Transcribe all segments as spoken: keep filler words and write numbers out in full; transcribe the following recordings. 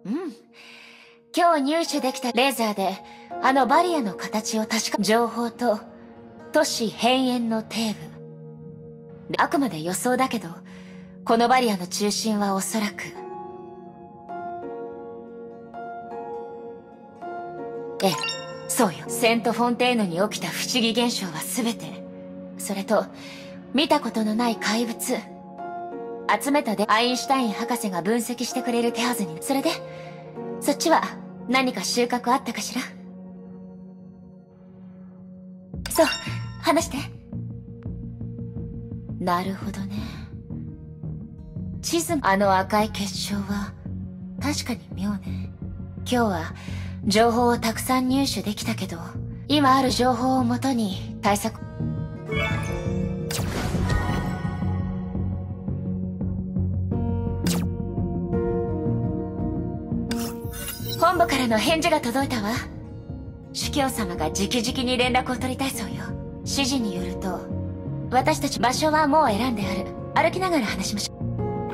うん。今日入手できたレーザーで、あのバリアの形を確か、情報と、都市変幻の底部。あくまで予想だけど、このバリアの中心はおそらく、ええ、そうよ。セント・フォンテーヌに起きた不思議現象は全て、それと、見たことのない怪物、集めたでアインシュタイン博士が分析してくれる手はずに。それで、そっちは何か収穫あったかしら？そう、話して。なるほどね。地図、あの赤い結晶は、確かに妙ね。今日は、情報をたくさん入手できたけど、今ある情報をもとに対策。本部からの返事が届いたわ。主教様が直々に連絡を取りたいそうよ。指示によると、私たち場所はもう選んである。歩きながら話しましょう。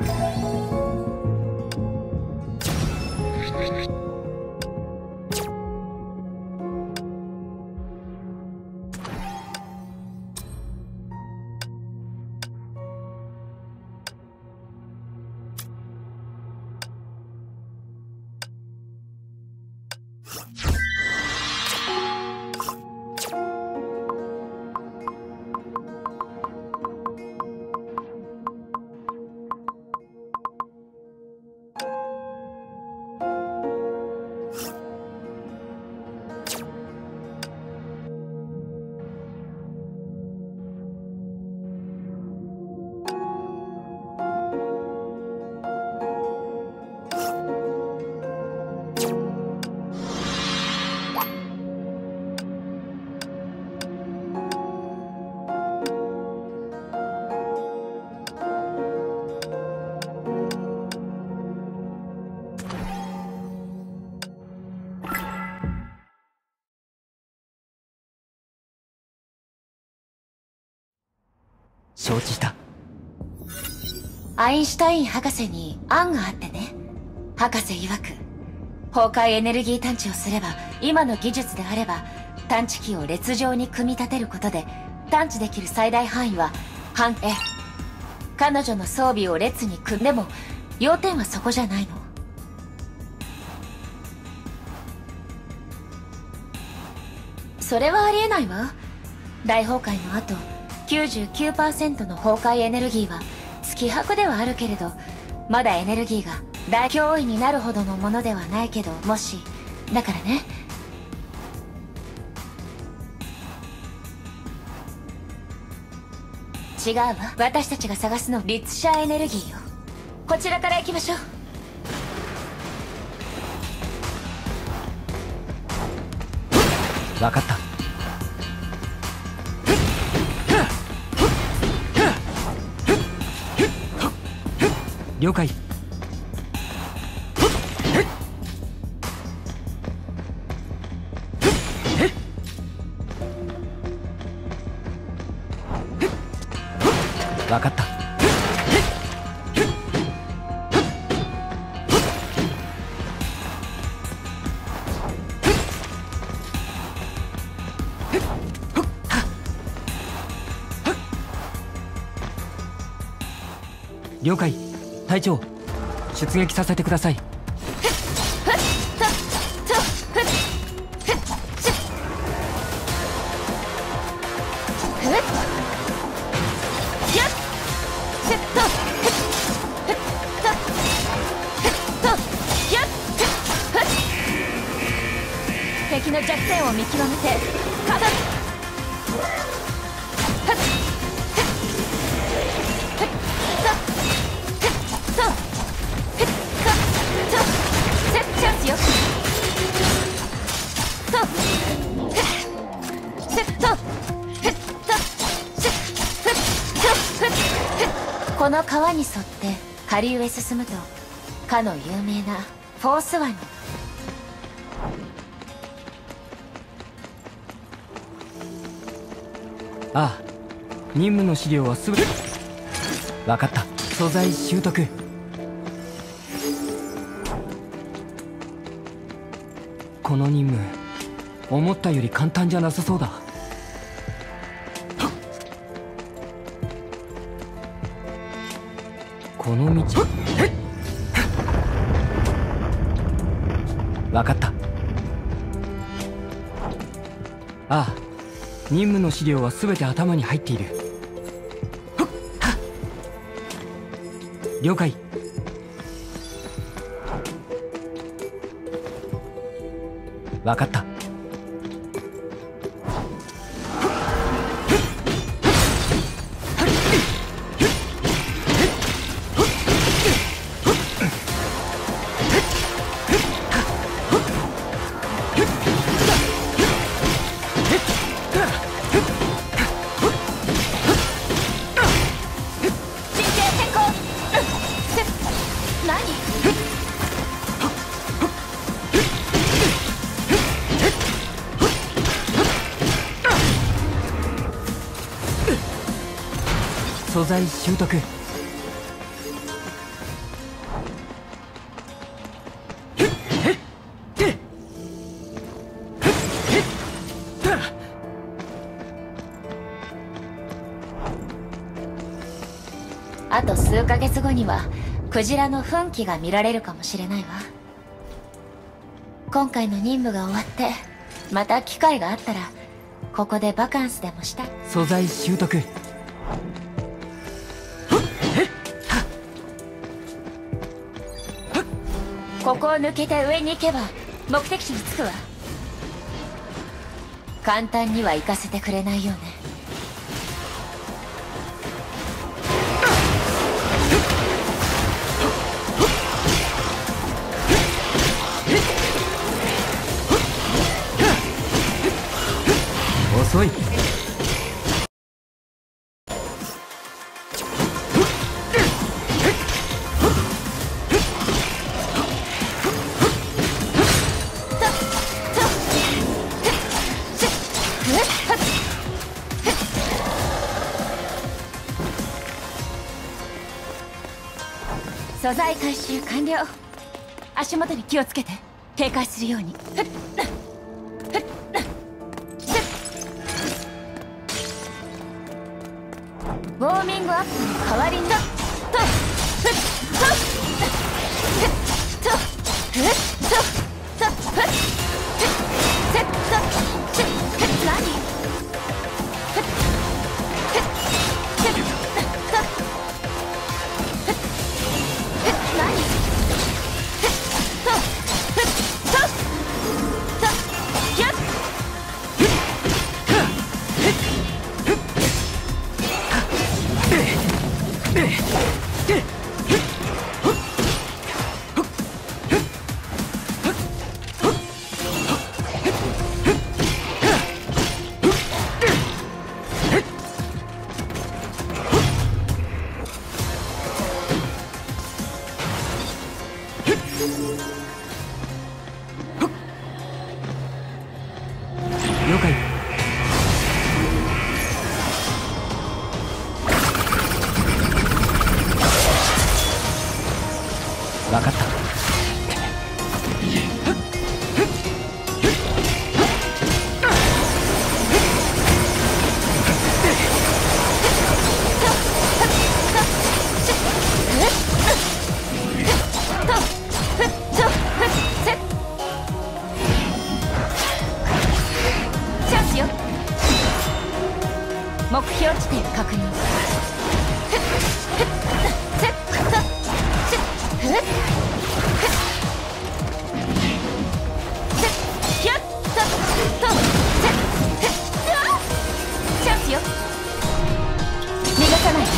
承知した。 アインシュタイン博士に案があってね。博士曰く、崩壊エネルギー探知をすれば、今の技術であれば、探知機を列状に組み立てることで、探知できる最大範囲は、半、え、彼女の装備を列に組んでも、要点はそこじゃないの。それはありえないわ。大崩壊の後、きゅうじゅうきゅうパーセント の崩壊エネルギーは月箔ではあるけれど、まだエネルギーが大脅威になるほどのものではないけど、もしだからね。違うわ。私たちが探すのリッツシャーエネルギーよ。こちらから行きましょう。 分かった。了解。分かった。了解。隊長、出撃させてください。 敵の弱点を見極めてかかる。チャンスよ。この川に沿って下流へ進むと、かの有名なフォース湾に。 ああ、任務の資料はすべて。分かった。素材習得。 この任務思ったより簡単じゃなさそうだ。この道分かった。ああ、任務の資料は全て頭に入っている。了解。分かった。素材習得。 あと数ヶ月後にはクジラの奮起が見られるかもしれないわ。今回の任務が終わってまた機会があったらここでバカンスでもしたい。 素材習得。 ここを抜けて上に行けば目的地に着くわ。簡単には行かせてくれないよね。 遅い。 素材回収完了。足元に気をつけて警戒するように。ウォーミングアップの代わりにだ。 了解。分かった。 目標地点確認。チャンスよ。逃がさないで。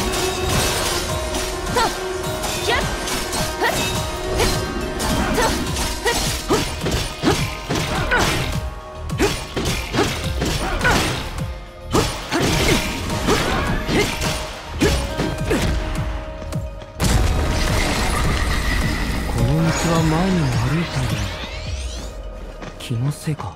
は前にも歩いたよ。気のせいか。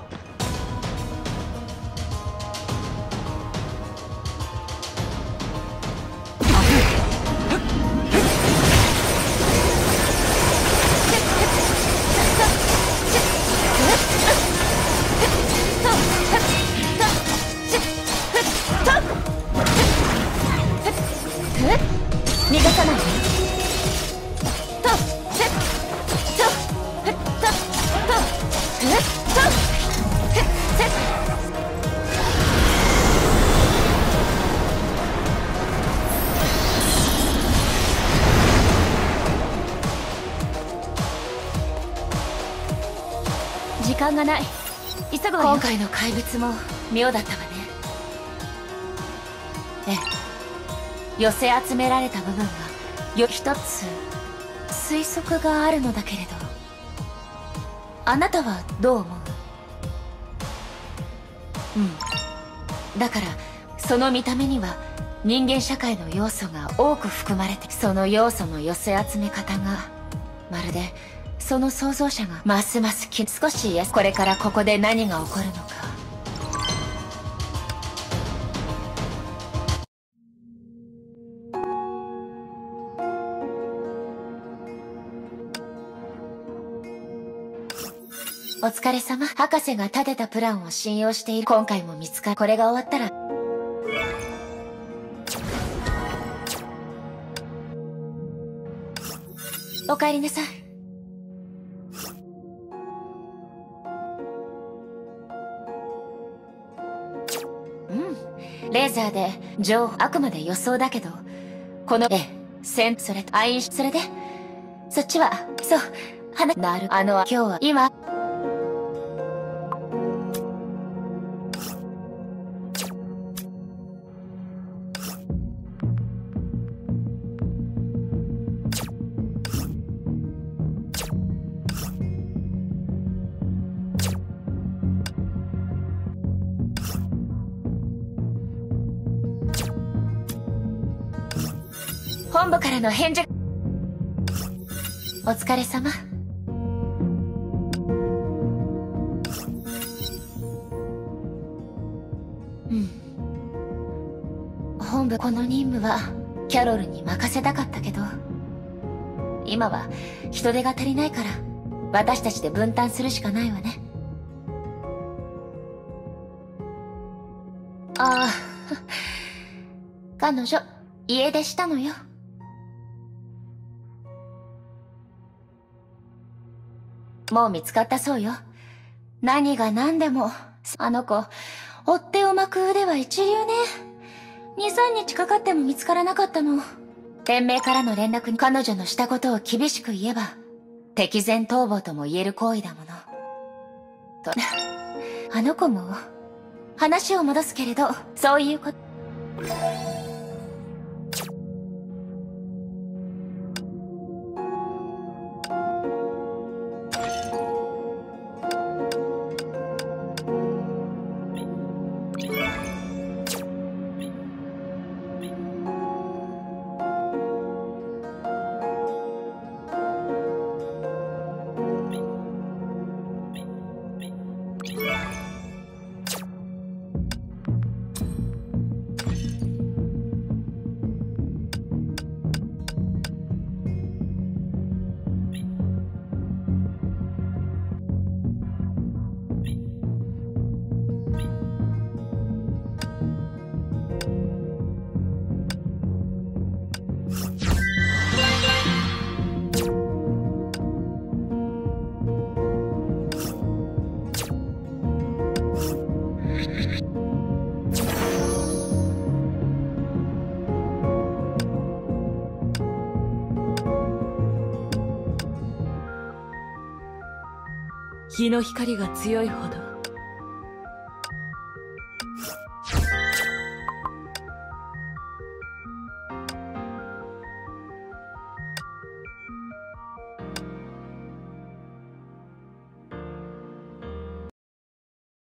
時間がない。急ぐわよ。今回の怪物も妙だったわね。ええ、寄せ集められた部分がよ一つ推測があるのだけれど、あなたはどう思う？うん、だからその見た目には人間社会の要素が多く含まれて、その要素の寄せ集め方がまるでその創造者がますますき少しやこれからここで何が起こるのか。お疲れ様。博士が立てたプランを信用している。今回も見つかる。これが終わったらお帰りなさい。うん、レーザーで情報、あくまで予想だけど、このええセンそれとアインそれでそっちはそう話なる。あの今日は今本部からの返事。お疲れ様。うん。本部この任務はキャロルに任せたかったけど、今は人手が足りないから私たちで分担するしかないわね。ああ、彼女家出したのよ。もう見つかったそうよ。何が何でもあの子追っ手を巻く腕は一流ね。に、さんにちかかっても見つからなかったの。天命からの連絡に彼女のしたことを厳しく言えば敵前逃亡とも言える行為だものと。あの子も話を戻すけれどそういうこと。 日の光が強いほど